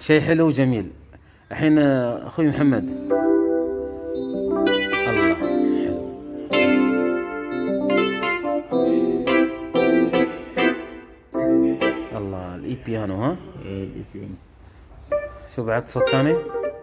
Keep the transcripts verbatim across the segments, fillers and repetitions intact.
شيء حلو وجميل. الحين اخوي محمد، الله حلو. الله الاي بيانو. ها الاي بيانو. شو بعد صوت ثاني؟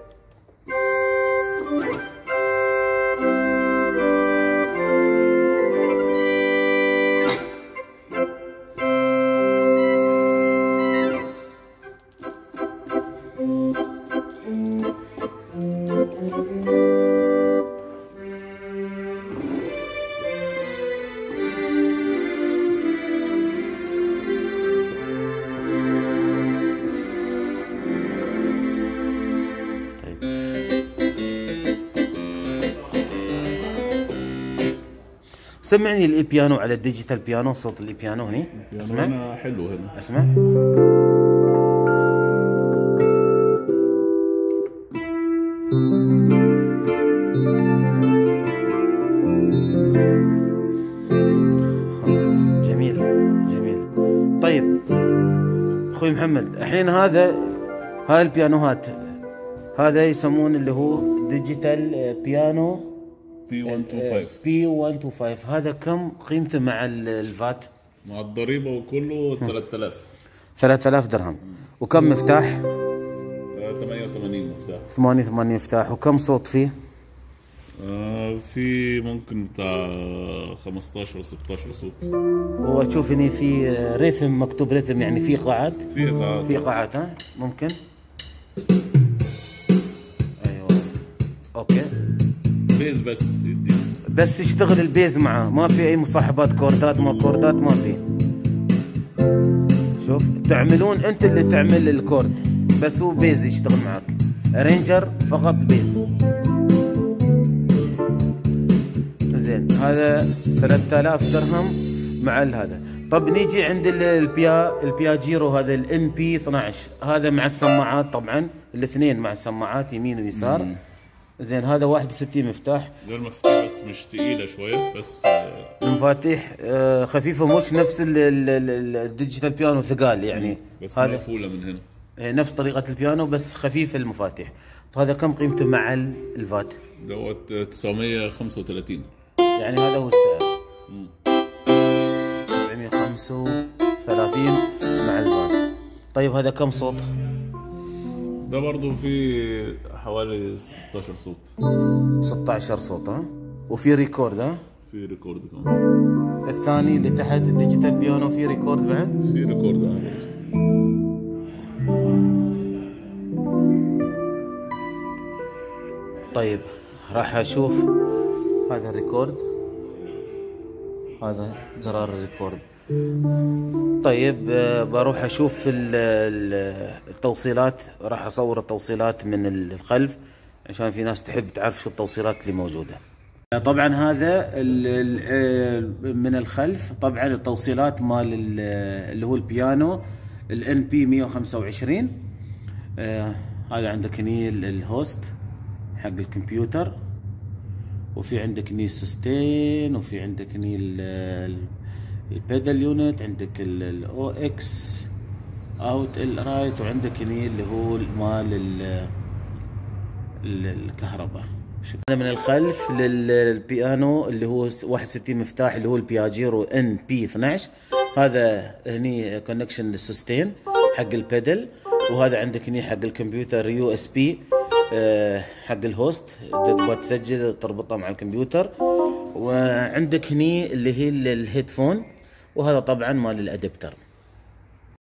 سمعني الاي بيانو على الديجيتال بيانو، صوت الاي بيانو هني. اسمع. هنا حلو هنا. اسمع. جميل جميل. طيب اخوي محمد، الحين هذا هاي البيانوهات هذا يسمون اللي هو ديجيتال بيانو بي مية وخمسة وعشرين. بي مية وخمسة وعشرين. هذا كم قيمته مع الفات؟ مع الضريبة وكله ثلاثة آلاف. ثلاثة آلاف درهم. وكم مفتاح؟ ثمانية وثمانين مفتاح. ثمانية وثمانين مفتاح. وكم صوت فيه؟ آه في ممكن بتاع خمستاشر ستاشر صوت. واشوف هني في ريثم، مكتوب ريثم، يعني في قاعات. في قاعات. في قاعات. ها ممكن. ايوه اوكي. بيز بس يدي. بس يشتغل البيز معاه، ما في اي مصاحبات كوردات، ما كوردات ما في. شوف تعملون انت اللي تعمل الكورد، بس هو بيز يشتغل معك. رينجر فقط بيز. زين هذا ثلاثة آلاف درهم مع هذا. طب نيجي عند البيا البياجيرو، هذا الان بي اثناشر، هذا مع السماعات طبعا، الاثنين مع السماعات يمين ويسار. مم. زين هذا واحد وستين مفتاح. المفاتيح بس مش ثقيله شويه، بس المفاتيح خفيفه، مش نفس الديجيتال بيانو ثقال يعني. بس هذا مقفوله من هنا، نفس طريقه البيانو بس خفيف المفاتيح. طيب هذا كم قيمته مع الفات؟ دوت تسعمية وخمسة وثلاثين. يعني هذا هو السعر. تسعمية وخمسة وثلاثين مع الفات. طيب هذا كم صوت؟ ده برضو في حوالي ستاشر صوت. ستاشر صوت. ها وفي ريكورد. ها في ريكورد كمان. الثاني اللي تحت الديجيتال بيانو في ريكورد بعد؟ في ريكورد بعد. طيب راح اشوف هذا الريكورد، هذا زرار الريكورد. طيب بروح اشوف التوصيلات، راح اصور التوصيلات من الخلف عشان في ناس تحب تعرف شو التوصيلات اللي موجوده. طبعا هذا من الخلف طبعا التوصيلات مال اللي هو البيانو الان بي مية وخمسة وعشرين. هذا عندك هني الهوست حق الكمبيوتر، وفي عندك هني السستين، وفي عندك هني البيدال يونت، عندك الاو اكس اوت الرايت، وعندك هني اللي هو مال الكهرباء. شكرا. من الخلف للبيانو اللي هو واحد وستين مفتاح اللي هو البياجيرو ان بي اثناشر. هذا هني كونكشن للسستين حق البيدل، وهذا عندك هني حق الكمبيوتر يو اس بي حق الهوست، تبغى تسجل تربطها مع الكمبيوتر. وعندك هني اللي هي الهيدفون، وهذا طبعا مال الادابتر.